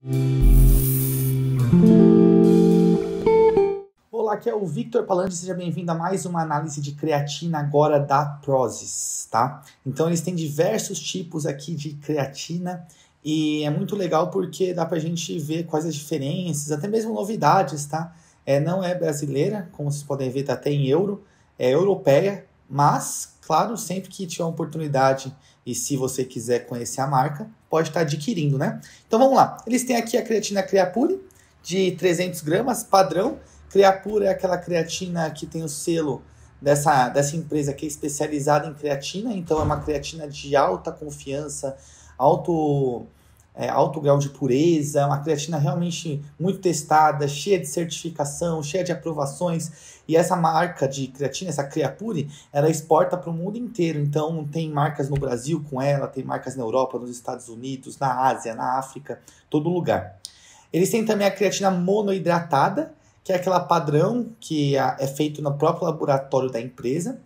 Olá, aqui é o Victor Palandi, seja bem-vindo a mais uma análise de creatina agora da Prozis, tá? Então eles têm diversos tipos aqui de creatina e é muito legal porque dá pra gente ver quais as diferenças, até mesmo novidades, tá? Não é brasileira, como vocês podem ver, tá até em euro, é europeia, mas, claro, sempre que tiver uma oportunidade e se você quiser conhecer a marca, pode estar adquirindo, né? Então vamos lá, eles têm aqui a creatina Creapure de 300 gramas, padrão. Creapure é aquela creatina que tem o selo dessa empresa que é especializada em creatina, então é uma creatina de alta confiança, alto grau de pureza, uma creatina realmente muito testada, cheia de certificação, cheia de aprovações, e essa marca de creatina, essa Creapure, ela exporta para o mundo inteiro, então tem marcas no Brasil com ela, tem marcas na Europa, nos Estados Unidos, na Ásia, na África, todo lugar. Eles têm também a creatina monoidratada, que é aquela padrão que é feito no próprio laboratório da empresa.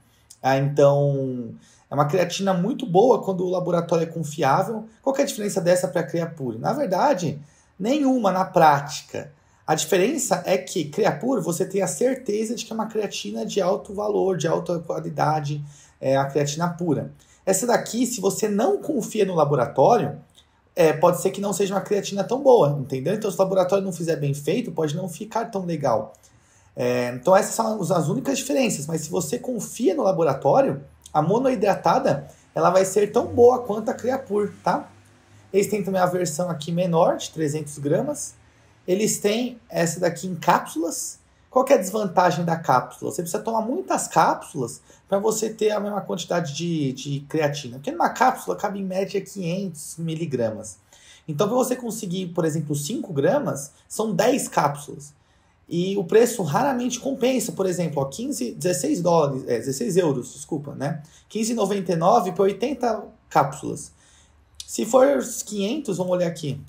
Então, é uma creatina muito boa quando o laboratório é confiável. Qual que é a diferença dessa para a Creapure? Na verdade, nenhuma na prática. A diferença é que Creapure você tem a certeza de que é uma creatina de alto valor, de alta qualidade, é a creatina pura. Essa daqui, se você não confia no laboratório, pode ser que não seja uma creatina tão boa, entendeu? Então, se o laboratório não fizer bem feito, pode não ficar tão legal. Então, essas são as únicas diferenças. Mas se você confia no laboratório, a monoidratada, ela vai ser tão boa quanto a Creapure, tá? Eles têm também a versão aqui menor, de 300 gramas. Eles têm essa daqui em cápsulas. Qual que é a desvantagem da cápsula? Você precisa tomar muitas cápsulas para você ter a mesma quantidade de creatina. Porque numa cápsula cabe em média 500 miligramas. Então, para você conseguir, por exemplo, 5 gramas, são 10 cápsulas. E o preço raramente compensa. Por exemplo, 16 euros, desculpa, né? 15,99 para 80 cápsulas. Se for 500, vamos olhar aqui.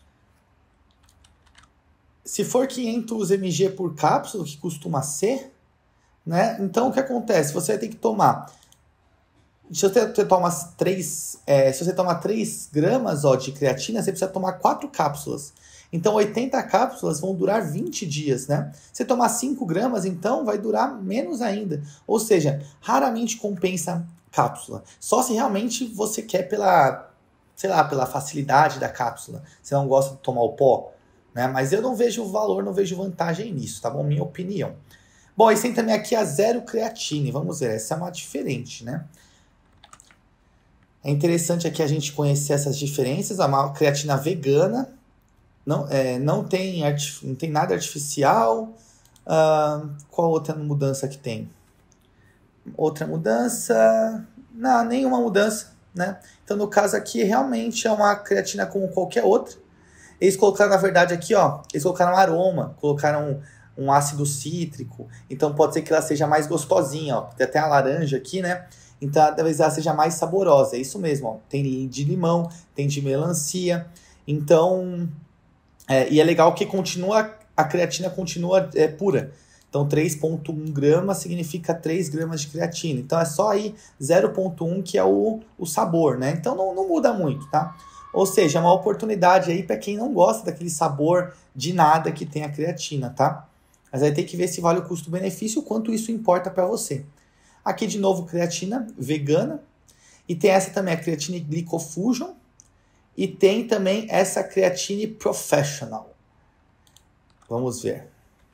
Se for 500 mg por cápsula, que costuma ser, né? Então, o que acontece? Você vai ter que tomar... Se você toma 3 gramas de creatina, você precisa tomar 4 cápsulas. Então, 80 cápsulas vão durar 20 dias, né? Se tomar 5 gramas, então, vai durar menos ainda. Ou seja, raramente compensa cápsula. Só se realmente você quer pela facilidade da cápsula. Você não gosta de tomar o pó. Né? Mas eu não vejo valor, não vejo vantagem nisso, tá bom? Minha opinião. Bom, e tem também aqui a zero creatine. Vamos ver, essa é uma diferente, né? É interessante aqui a gente conhecer essas diferenças. A creatina vegana não tem nada artificial. Qual outra mudança que tem? Outra mudança? Não, nenhuma mudança, né? Então, no caso aqui, realmente é uma creatina como qualquer outra. Eles colocaram, na verdade, aqui, eles colocaram aroma, colocaram um ácido cítrico, então pode ser que ela seja mais gostosinha, tem até a laranja aqui, né? Então, talvez ela seja mais saborosa, é isso mesmo, tem de limão, tem de melancia, então, e é legal que a creatina continua pura, então 3,1 gramas significa 3 gramas de creatina, então é só aí 0,1 que é o sabor, né? Então não muda muito, tá? Ou seja, é uma oportunidade aí para quem não gosta daquele sabor de nada que tem a creatina, tá? Mas aí tem que ver se vale o custo-benefício, o quanto isso importa para você. Aqui de novo creatina vegana. E tem essa também, a creatine Glycofusion. E tem também essa creatine Professional. Vamos ver.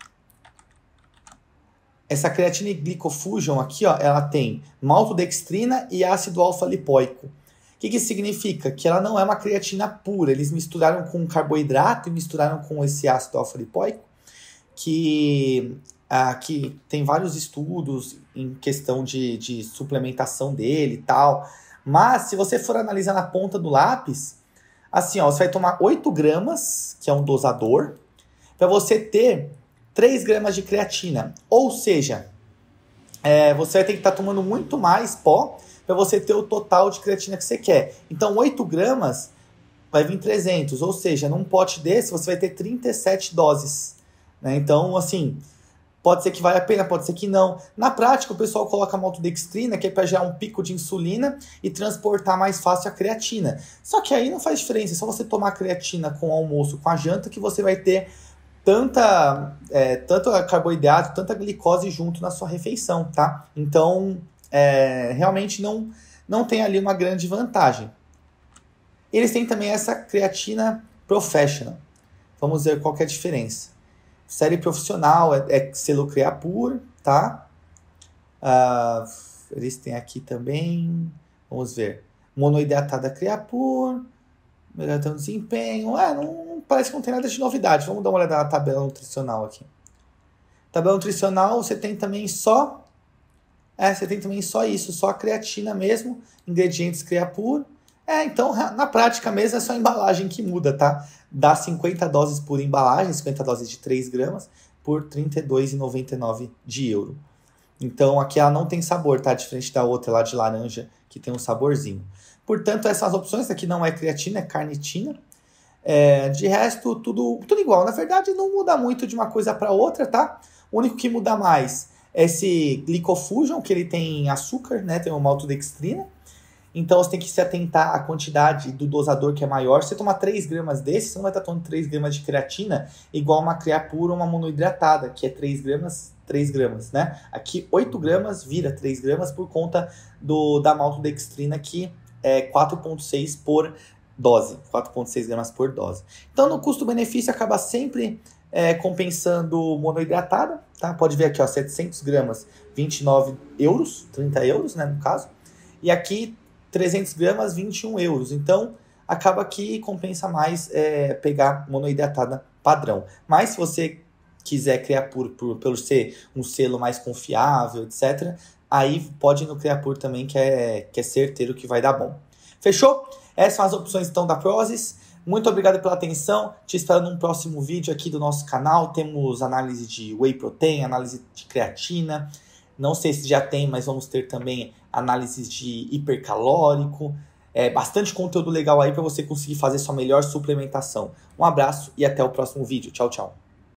Essa creatine Glycofusion aqui, ela tem maltodextrina e ácido alfa-lipoico. O que significa? Que ela não é uma creatina pura. Eles misturaram com carboidrato e misturaram com esse ácido alfa-lipoico, que tem vários estudos em questão de suplementação dele e tal. Mas, se você for analisar na ponta do lápis, assim, você vai tomar 8 gramas, que é um dosador, para você ter 3 gramas de creatina. Ou seja, você vai ter que estar tomando muito mais pó para você ter o total de creatina que você quer. Então, 8 gramas vai vir 300, ou seja, num pote desse você vai ter 37 doses. Né? Então, assim, Pode ser que vale a pena, pode ser que não. Na prática, o pessoal coloca maltodextrina, que é para gerar um pico de insulina e transportar mais fácil a creatina. Só que aí não faz diferença, é só você tomar creatina com o almoço, com a janta, que você vai ter tanto carboidrato, tanta glicose junto na sua refeição, tá? Então, realmente não tem ali uma grande vantagem. Eles têm também essa creatina professional. Vamos ver qual que é a diferença. Série profissional é selo Creapure, tá? Eles têm aqui também, vamos ver, monoidratada Creapure, melhorando o desempenho. Não parece que não tem nada de novidade. Vamos dar uma olhada na tabela nutricional aqui. Tabela nutricional, você tem também só isso, só a creatina mesmo, ingredientes Creapure. Então, na prática mesmo, é só a embalagem que muda, tá? Dá 50 doses por embalagem, 50 doses de 3 gramas, por R$ 32,99 de euro. Então, aqui ela não tem sabor, tá? Diferente da outra lá de laranja, que tem um saborzinho. Portanto, essas opções aqui não é creatina, é carnitina. De resto, tudo igual. Na verdade, não muda muito de uma coisa para outra, tá? O único que muda mais é esse Glycofusion, que ele tem açúcar, né? Tem uma maltodextrina. Então, você tem que se atentar à quantidade do dosador que é maior. Se você tomar 3 gramas desse, você não vai estar tomando 3 gramas de creatina, igual uma Creapure ou uma monoidratada, que é 3 gramas, né? Aqui, 8 gramas vira 3 gramas por conta da maltodextrina, que é 4,6 por dose. 4,6 gramas por dose. Então, no custo-benefício, acaba sempre compensando monoidratada, tá? Pode ver aqui, ó, 700 gramas, 29 euros, 30 euros, né, no caso. E aqui, 300 gramas, 21 euros. Então, acaba que compensa mais pegar monoidratada padrão. Mas se você quiser Creapure pelo ser um selo mais confiável, etc., aí pode ir no Creapure também, que é certeiro que vai dar bom. Fechou? Essas são as opções então da Prozis. Muito obrigado pela atenção. Te espero num próximo vídeo aqui do nosso canal. Temos análise de whey protein, análise de creatina. Não sei se já tem, mas vamos ter também análises de hipercalórico. Bastante conteúdo legal aí para você conseguir fazer sua melhor suplementação. Um abraço e até o próximo vídeo. Tchau, tchau.